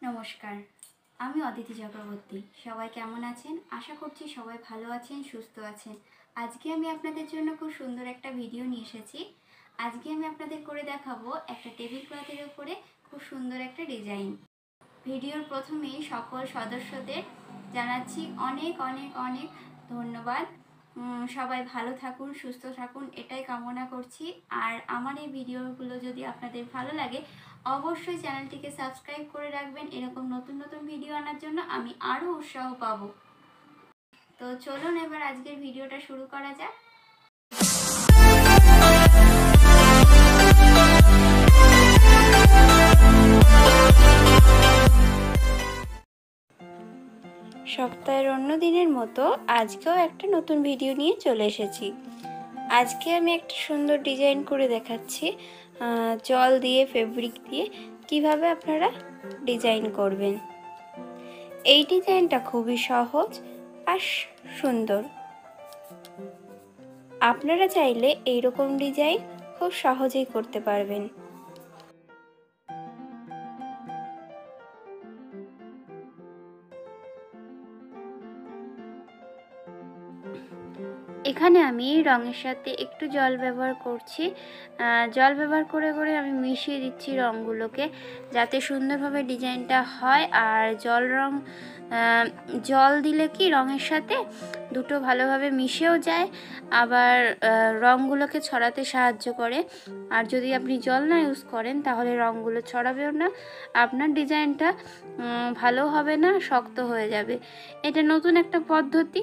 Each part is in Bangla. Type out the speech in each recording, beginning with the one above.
নমস্কার, আমি অদিতি চক্রবর্তী। সবাই কেমন আছেন? আশা করছি সবাই ভালো আছেন, সুস্থ আছেন। আজকে আমি আপনাদের জন্য খুব সুন্দর একটা ভিডিও নিয়ে এসেছি। আজকে আমি আপনাদের করে দেখাবো একটা টেবিল ক্লথের উপরে খুব সুন্দর একটা ডিজাইন। ভিডিওর প্রথমেই সকল সদস্যদের জানাচ্ছি অনেক অনেক অনেক ধন্যবাদ। সবাই ভালো থাকুন, সুস্থ থাকুন, এটাই কামনা করছি। আর আমার এই ভিডিওগুলো যদি আপনাদের ভালো লাগে অবশ্যই চ্যানেলটিকে সাবস্ক্রাইব করে রাখবেন। এরকম নতুন নতুন ভিডিও আনার জন্য আমি আরও উৎসাহ পাবো। তো চলুন এবার আজকের ভিডিওটা শুরু করা যাক। সপ্তাহের অন্য দিনের মতো আজকেও একটা নতুন ভিডিও নিয়ে চলে এসেছি। আজকে আমি একটা সুন্দর ডিজাইন করে দেখাচ্ছি জল দিয়ে, ফেব্রিক দিয়ে কিভাবে আপনারা ডিজাইন করবেন। এই ডিজাইনটা খুবই সহজ আর সুন্দর। আপনারা চাইলে এইরকম ডিজাইন খুব সহজেই করতে পারবেন। এখানে আমি রঙের সাথে একটু জল ব্যবহার করছি। জল ব্যবহার করে করে আমি মিশিয়ে দিচ্ছি রঙগুলোকে, যাতে সুন্দরভাবে ডিজাইনটা হয়। আর জল দিলে কি রঙের সাথে দুটো ভালোভাবে মিশেও যায়, আবার রঙগুলোকে ছড়াতে সাহায্য করে। আর যদি আপনি জল না ইউজ করেন তাহলে রঙগুলো ছড়াবেও না, আপনার ডিজাইনটা ভালো হবে না, শক্ত হয়ে যাবে। এটা নতুন একটা পদ্ধতি।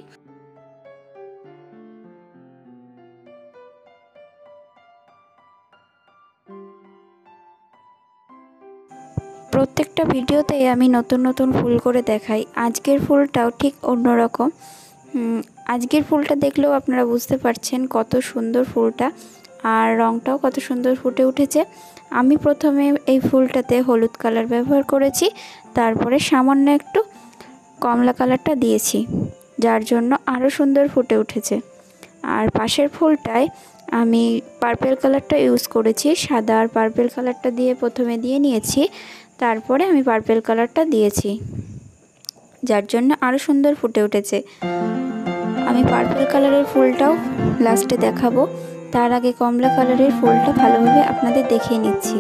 প্রত্যেকটা ভিডিওতেই আমি নতুন নতুন ফুল করে দেখাই। আজকের ফুলটাও ঠিক অন্যরকম। আজকের ফুলটা দেখলেও আপনারা বুঝতে পারছেন কত সুন্দর ফুলটা, আর রঙটাও কত সুন্দর ফুটে উঠেছে। আমি প্রথমে এই ফুলটাতে হলুদ কালার ব্যবহার করেছি, তারপরে সামান্য একটু কমলা কালারটা দিয়েছি, যার জন্য আরও সুন্দর ফুটে উঠেছে। আর পাশের ফুলটায় আমি পার্পেল কালারটা ইউজ করেছি। সাদা আর পার্পেল কালারটা দিয়ে প্রথমে দিয়ে নিয়েছি, তারপরে আমি পার্পেল কালারটা দিয়েছি, যার জন্য আরও সুন্দর ফুটে উঠেছে। আমি পার্পেল কালারের ফুলটাও লাস্টে দেখাবো, তার আগে কমলা কালারের ফুলটা ভালোভাবে আপনাদের দেখিয়ে নিচ্ছি।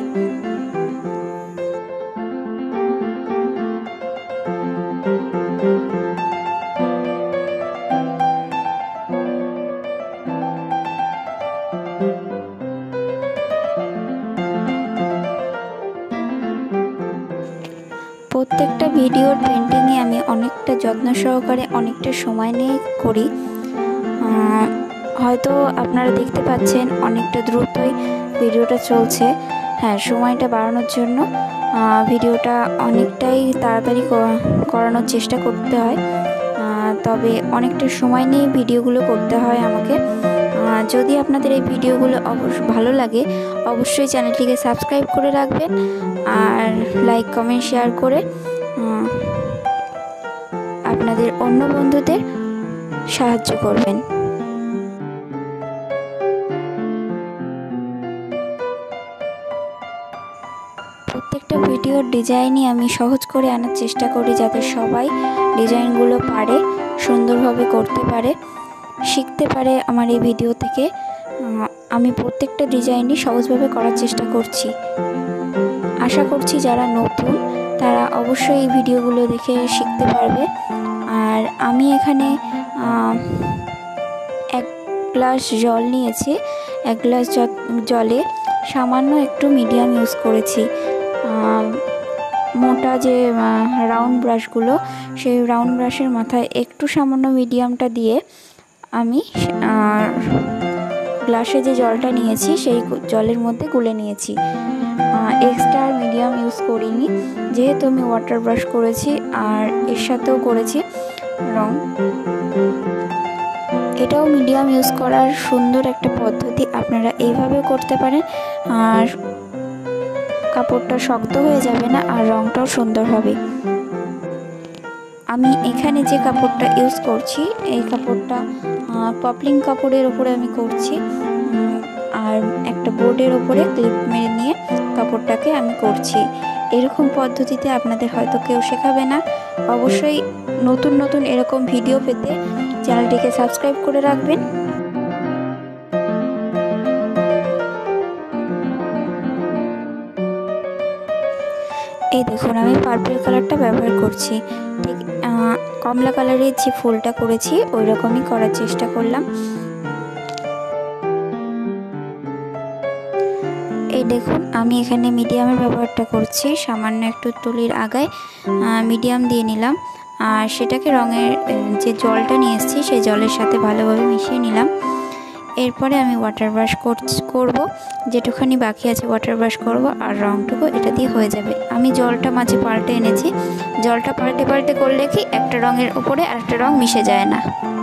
প্রত্যেকটা ভিডিওর পেন্টিংয়ে আমি অনেকটা যত্ন সহকারে অনেকটা সময় নিয়ে করি। হয়তো আপনারা দেখতে পাচ্ছেন অনেকটা দ্রুতই ভিডিওটা চলছে। হ্যাঁ, সময়টা বাড়ানোর জন্য ভিডিওটা অনেকটাই তাড়াতাড়ি করানোর চেষ্টা করতে হয়, তবে অনেকটা সময় নিয়ে ভিডিওগুলো করতে হয় আমাকে। যদি আপনাদের এই ভিডিওগুলো ভালো লাগে অবশ্যই চ্যানেলটিকে সাবস্ক্রাইব করে রাখবেন, আর লাইক, কমেন্ট, শেয়ার করে আপনাদের অন্য বন্ধুদের সাহায্য করবেন। প্রত্যেকটা ভিডিওর ডিজাইনই আমি সহজ করে আনার চেষ্টা করি, যাতে সবাই ডিজাইনগুলো পারে, সুন্দরভাবে করতে পারে, শিখতে পারে আমার এই ভিডিও থেকে। আমি প্রত্যেকটা ডিজাইনই সহজভাবে করার চেষ্টা করছি। আশা করছি যারা নতুন তারা অবশ্যই এই ভিডিওগুলো দেখে শিখতে পারবে। আর আমি এখানে 1 গ্লাস জল নিয়েছি। 1 গ্লাস জলে সামান্য একটু মিডিয়াম ইউজ করেছি। মোটা যে রাউন্ড ব্রাশগুলো, সেই রাউন্ড ব্রাশের মাথায় একটু সামান্য মিডিয়ামটা দিয়ে আমি গ্লাসে যে জলটা নিয়েছি সেই জলের মধ্যে গুলে নিয়েছি। এক্সট্রা আর মিডিয়াম ইউজ করিনি, যেহেতু আমি ওয়াটার ব্রাশ করেছি আর এর সাথেও করেছি রং। এটাও মিডিয়াম ইউজ করার সুন্দর একটা পদ্ধতি, আপনারা এইভাবেও করতে পারেন। আর কাপড়টা শক্ত হয়ে যাবে না, আর রংটাও সুন্দর হবে। আমি এখানে যে কাপড়টা ইউজ করছি এই কাপড়টা পপলিং কাপড়ের ওপরে আমি করছি, আর একটা বোর্ডের ওপরে ক্লিপ মেরে নিয়ে কাপড়টাকে আমি করছি। এরকম পদ্ধতিতে আপনাদের হয়তো কেউ শেখাবে না। অবশ্যই নতুন নতুন এরকম ভিডিও পেতে চ্যানেলটিকে সাবস্ক্রাইব করে রাখবেন। এই দেখুন আমি পার্পল কালারটা ব্যবহার করছি, ঠিক কমলা কালারের যে ফুলটা করেছি ওই রকমই করার চেষ্টা করলাম। এই দেখুন আমি এখানে মিডিয়ামের ব্যবহারটা করছি, সামান্য একটু তুলির আগায় মিডিয়াম দিয়ে নিলাম, আর সেটাকে রঙের যে জলটা নিয়ে এসেছি সেই জলের সাথে ভালোভাবে মিশিয়ে নিলাম। এরপরে আমি ওয়াটার ব্রাশ করব, যেটুখানি বাকি আছে ওয়াটার ব্রাশ করব, আর রঙটুকু এটা দিয়ে হয়ে যাবে। আমি জলটা মাঝে পাল্টে এনেছি, জলটা পাল্টে করলে কি একটা রঙের উপরে আরেকটা রঙ মিশে যায় না।